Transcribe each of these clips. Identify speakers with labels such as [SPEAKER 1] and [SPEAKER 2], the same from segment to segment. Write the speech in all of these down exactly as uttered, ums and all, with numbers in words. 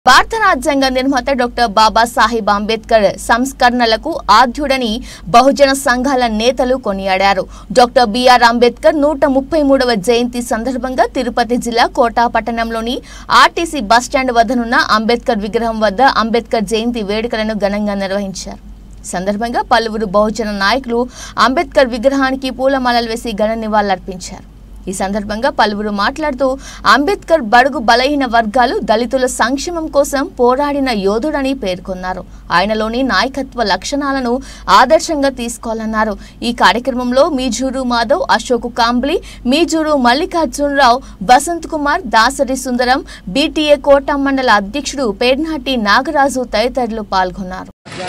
[SPEAKER 1] భారత రాజ్యాంగ నిర్మాత డాక్టర్ బాబా సాహెబ్ అంబేద్కర్ సంస్కరణలకు ఆద్యుడని బహుజన సంఘాల నేతలు కొనియాడారు. డాక్టర్ బిఆర్ అంబేద్కర్ నూట ముప్పై మూడవ జయంతి సందర్భంగా తిరుపతి జిల్లా కోటా పట్టణంలోని ఆర్టీసీ బస్టాండ్ వద్దనున్న అంబేద్కర్ విగ్రహం వద్ద అంబేద్కర్ జయంతి వేడుకలను ఘనంగా నిర్వహించారు. సందర్భంగా పలువురు బహుజన నాయకులు అంబేద్కర్ విగ్రహానికి పూలమాలలు వేసి ఘన నివాళులర్పించారు. ఈ సందర్భంగా పలువురు మాట్లాడుతూ అంబేద్కర్ బడుగు బలహీన వర్గాలు దళితుల సంక్షేమం కోసం పోరాడిన యోధుడని పేర్కొన్నారు. ఆయనలోని నాయకత్వ లక్షణాలను ఆదర్శంగా తీసుకోవాలన్నారు. ఈ కార్యక్రమంలో మీజూరు మాధవ్, అశోక్ కాంబ్లీ, మీజూరు మల్లికార్జునరావు, వసంత్ కుమార్, దాసరి సుందరం, బీటీఏ కోట మండల అధ్యక్షుడు పేర్నాటి నాగరాజు తదితరులు పాల్గొన్నారు.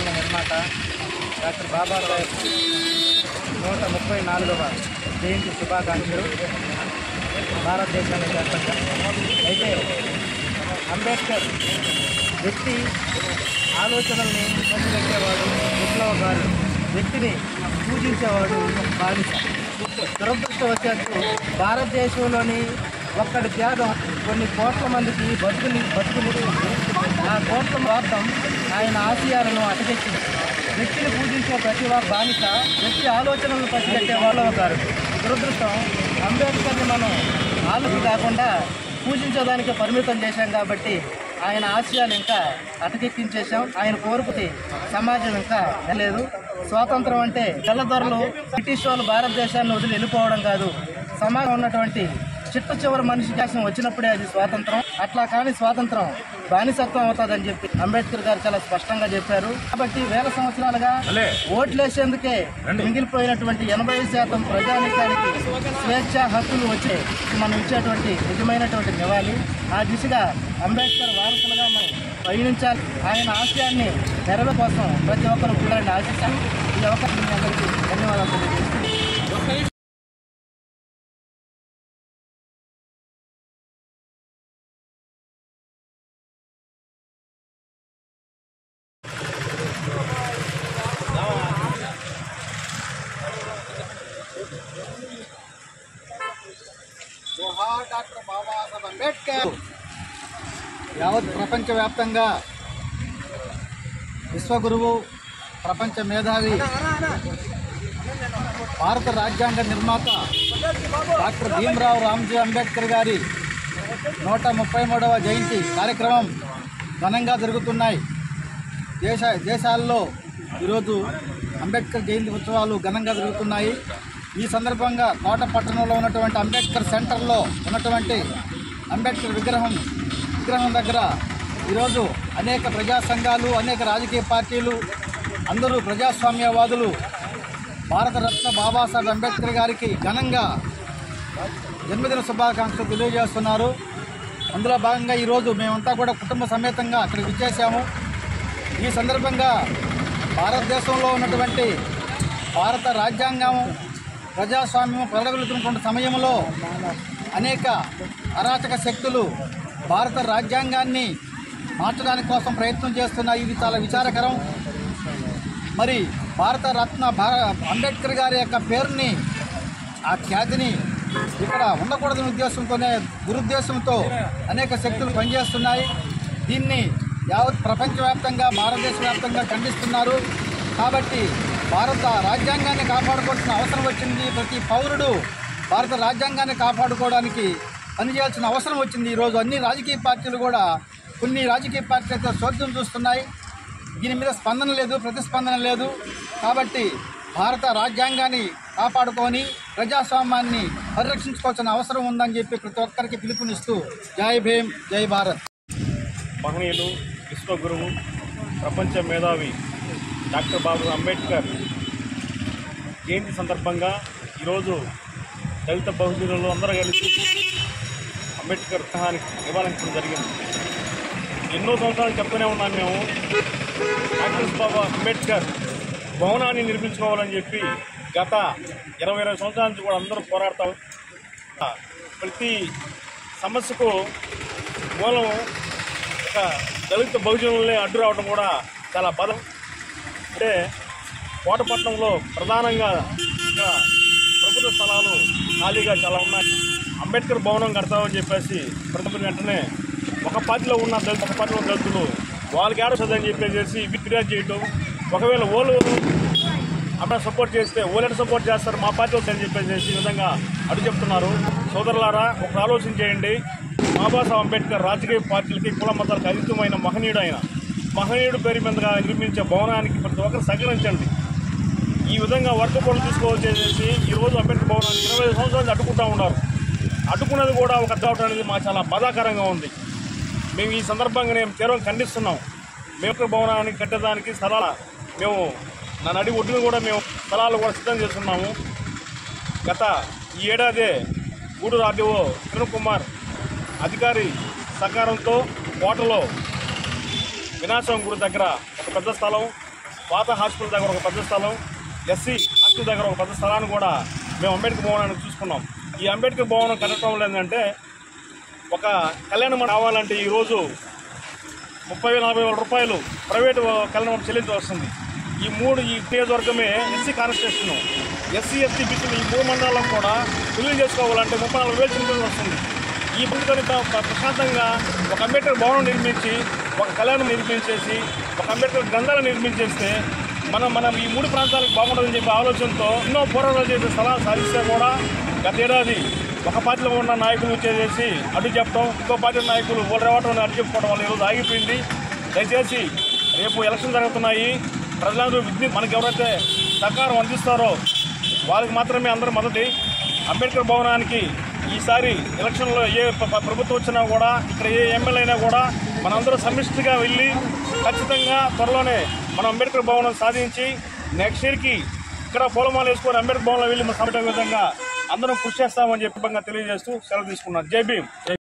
[SPEAKER 2] నూట ముప్పై నాలుగవ జయంతి శుభాకాంక్షలు భారతదేశంలో వ్యాప్తంగా. అయితే అంబేద్కర్ వ్యక్తి ఆలోచనల్ని పసిగట్టేవాడు, విప్లవకారుడు, వ్యక్తిని పూజించేవాడు బానిస. దురదృష్టవశాత్తు భారతదేశంలోని ఒక్కడి త్యాగం కొన్ని కోట్ల మందికి బతుకుని బతుకునిస్తుంది. ఆ కోట్ల వార్థం ఆయన ఆశయాలను అటకెక్కింది. వ్యక్తిని పూజించే ప్రతి వారు బానిస, వ్యక్తి ఆలోచనలను పసిగట్టే వాళ్ళ గారు. దురదృష్టం, అంబేద్కర్ని మనం ఆలోచన కాకుండా పూజించడానికి పరిమితం చేశాం కాబట్టి ఆయన ఆశయాలు ఇంకా అటకెక్కించేశాం. ఆయన కోరుకుతి సమాజం ఇంకా లేదు. స్వాతంత్రం అంటే తెల్లదొరలు బ్రిటిష్ వాళ్ళు భారతదేశాన్ని వదిలి వెళ్ళిపోవడం కాదు, సమాజం ఉన్నటువంటి చిట్ట చివరి మనిషి కోసం వచ్చినప్పుడే అది స్వాతంత్రం. అట్లా కానీ స్వాతంత్రం బానిసత్వం అవుతుందని చెప్పి అంబేద్కర్ గారు చాలా స్పష్టంగా చెప్పారు. కాబట్టి వేల సంవత్సరాలుగా ఓట్లేసేందుకే మిగిలిపోయినటువంటి ఎనభై శాతం ప్రజానికానికి స్వేచ్ఛ హక్కులు వచ్చే మనం ఇచ్చేటువంటి నిజమైనటువంటి నివాళి. ఆ దిశగా అంబేద్కర్ వారసులుగా మనం పయనించాలి. ఆయన ఆశయాన్ని నెరవేర్చడం కోసం ప్రతి ఒక్కరు కూడా ఆశిస్తాం. ఈ అవకాశం అందరికీ ధన్యవాదాలు తెలియజేస్తున్నాను.
[SPEAKER 3] జోహార్ డాక్టర్ బాబాసాహెబ్ అంబేద్కర్. యావత్ ప్రపంచవ్యాప్తంగా విశ్వగురువు, ప్రపంచ మేధావి, భారత రాజ్యాంగ నిర్మాత డాక్టర్ భీమ్రావ్ రామ్జీ అంబేద్కర్ గారి నూట ముప్పై మూడవ జయంతి కార్యక్రమం ఘనంగా జరుగుతున్నాయి. దేశ దేశాల్లో ఈరోజు అంబేద్కర్ జయంతి ఉత్సవాలు ఘనంగా జరుగుతున్నాయి. ఈ సందర్భంగా కోట పట్టణంలో ఉన్నటువంటి అంబేద్కర్ సెంటర్లో ఉన్నటువంటి అంబేద్కర్ విగ్రహం విగ్రహం దగ్గర ఈరోజు అనేక ప్రజా సంఘాలు, అనేక రాజకీయ పార్టీలు, అందరూ ప్రజాస్వామ్యవాదులు భారతరత్న బాబాసాహెబ్ అంబేద్కర్ గారికి ఘనంగా జన్మదిన శుభాకాంక్షలు తెలియజేస్తున్నారు. అందులో భాగంగా ఈరోజు మేమంతా కూడా కుటుంబ సమేతంగా అక్కడికి విచ్చేసాము. ఈ సందర్భంగా భారతదేశంలో ఉన్నటువంటి భారత రాజ్యాంగం, ప్రజాస్వామ్యం ప్రజలుతున్న సమయంలో అనేక అరాచక శక్తులు భారత రాజ్యాంగాన్ని మార్చడానికి కోసం ప్రయత్నం చేస్తున్నాయి. ఇది చాలా విచారకరం. మరి భారత రత్న భార అంబేద్కర్ గారి యొక్క పేరుని, ఆ ఖ్యాతిని ఇక్కడ ఉండకూడదని ఉద్దేశంతోనే, దురుద్దేశంతో అనేక శక్తులు పనిచేస్తున్నాయి. దీన్ని యావత్ ప్రపంచవ్యాప్తంగా, భారతదేశ వ్యాప్తంగా ఖండిస్తున్నారు. కాబట్టి భారత రాజ్యాంగాన్ని కాపాడుకోవాల్సిన అవసరం వచ్చింది. ప్రతి పౌరుడు భారత రాజ్యాంగాన్ని కాపాడుకోవడానికి పనిచేయాల్సిన అవసరం వచ్చింది. ఈరోజు అన్ని రాజకీయ పార్టీలు కూడా, కొన్ని రాజకీయ పార్టీలు అయితే స్వార్థం చూస్తున్నాయి. దీని మీద స్పందన లేదు, ప్రతిస్పందన లేదు. కాబట్టి భారత రాజ్యాంగాన్ని కాపాడుకొని ప్రజాస్వామ్యాన్ని పరిరక్షించుకోవాల్సిన అవసరం ఉందని చెప్పి ప్రతి ఒక్కరికి పిలుపునిస్తూ జై భీమ్, జై భారత్.
[SPEAKER 4] మహనీయులు, విశ్వగురువు, ప్రపంచ మేధావి డాక్టర్ బాబా అంబేద్కర్ జయంతి సందర్భంగా ఈరోజు దళిత బహుజనులు అందరూ కలిసి అంబేద్కర్ విగ్రహానికి నివాళులర్పించడం జరిగింది. ఎన్నో సంవత్సరాలు చెప్తూనే ఉన్నాం మేము, డాక్టర్ బాబా అంబేద్కర్ భవనాన్ని నిర్మించుకోవాలని చెప్పి గత ఇరవై ఇరవై సంవత్సరాల నుంచి కూడా అందరూ పోరాడతాం. ప్రతి సమస్యకు మూలం ఒక దళిత బహుజనులనే అడ్డు రావడం కూడా చాలా బలం. అంటే కోటపట్నంలో ప్రధానంగా ప్రభుత్వ స్థలాలు ఖాళీగా చాలా ఉన్నాయి. అంబేద్కర్ భవనం కడతామని చెప్పేసి ప్రతిపక్ష వెంటనే ఒక పార్టీలో ఉన్న దళిత ఒక పార్టీలో దళితులు వాళ్ళకి ఏడొస్తుందని చెప్పేసి ఫిర్యాదు చేయటం, ఒకవేళ ఓళ్ళు అక్కడ సపోర్ట్ చేస్తే ఓలెట్ సపోర్ట్ చేస్తారు మా పార్టీ వస్తుందని చెప్పేసి ఈ విధంగా అడుగు చెప్తున్నారు. సోదరులారా, ఒక ఆలోచన చేయండి. బాబాసాహెబ్ అంబేద్కర్ రాజకీయ పార్టీలకి కుల మతాలకు అతీతమైన మహనీయుడు. ఆయన మహనీయుడు పేరు మీదుగా నిర్మించే భవనానికి ప్రతి ఒక్కరు సహకరించండి. ఈ విధంగా వర్క్ పనులు తీసుకోవచ్చేసి ఈరోజు అంబేద్కర్ భవనానికి ఇరవై ఐదు సంవత్సరాలు అడ్డుకుంటూ ఉన్నారు. అడ్డుకున్నది కూడా ఒక కావటం అనేది మాకు చాలా బాధాకరంగా ఉంది. మేము ఈ సందర్భంగా మేము తీవ్రంగా ఖండిస్తున్నాం. మేము భవనానికి కట్టేదానికి స్థలాల మేము నా నడి ఒడ్డును కూడా మేము స్థలాలు కూడా సిద్ధం చేస్తున్నాము. గత ఈ ఏడాది గూడూరు ఆర్డీఓ కిరణ్ కుమార్ అధికారి సహకారంతో కోటలో వినాశం గుడి దగ్గర ఒక పెద్ద స్థలం, పాత హాస్పిటల్ దగ్గర ఒక పెద్ద స్థలం, ఎస్సీ హాస్పిటల్ దగ్గర ఒక పెద్ద స్థలాన్ని కూడా మేము అంబేద్కర్ భవనాన్ని చూసుకున్నాం. ఈ అంబేద్కర్ భవనం కట్టడం ఏంటంటే ఒక కళ్యాణ మండపం కావాలంటే ఈరోజు ముప్పై వేల నలభై వేల రూపాయలు ప్రైవేటు కళ్యాణ మండపం చెల్లించి వస్తుంది. ఈ మూడు ఈ నియోజకవర్గమే ఎస్సీ కాన్స్టిట్యూషన్, ఎస్సీ ఎస్టీ బీసీలు ఈ మూడు మండలాలకు కూడా బిల్లులు చేసుకోవాలంటే ముప్పై నలభై వేలు చెల్లించాల్సి వస్తుంది. ఈ ప్రభుత్వానికి ప్రశాంతంగా ఒక అంబేద్కర్ భవనం నిర్మించి, ఒక కళ్యాణం నిర్మించేసి, ఒక అంబేద్కర్ గ్రంథాలను నిర్మించేస్తే మనం మనం ఈ మూడు ప్రాంతాలకు బాగుంటుందని చెప్పే ఆలోచనతో ఎన్నో పోరాటాలు చేసే స్థలాలు సాధిస్తే కూడా గత ఏడాది ఒక పార్టీలో ఉన్న నాయకులు చేసి అడ్డు చెప్పడం, ఇంకో పార్టీ నాయకులు వాళ్ళు రేవటం అడ్డు చెప్పుకోవడం వల్ల ఈరోజు ఆగిపోయింది. దయచేసి రేపు ఎలక్షన్ జరుగుతున్నాయి. ప్రజలందరూ విజ్ఞ మనకి ఎవరైతే సహకారం అందిస్తారో వాళ్ళకి మాత్రమే అందరూ మొదటి. అంబేద్కర్ భవనానికి ఈసారి ఎలక్షన్లో ఏ ప్రభుత్వం వచ్చినా కూడా, ఇక్కడ ఏ ఎమ్మెల్యే అయినా కూడా మనందరూ సమిష్టిగా వెళ్ళి ఖచ్చితంగా త్వరలోనే మనం అంబేద్కర్ భవనం సాధించి నెక్స్ట్ ఇయర్కి ఇక్కడ పూలమాల వేసుకొని అంబేద్కర్ భవన్లో వెళ్ళి మనం సమటం విధంగా అందరం కృషి చేస్తామని చెప్పి తెలియజేస్తూ సెలవు తీసుకున్నాం. జై భీమ్.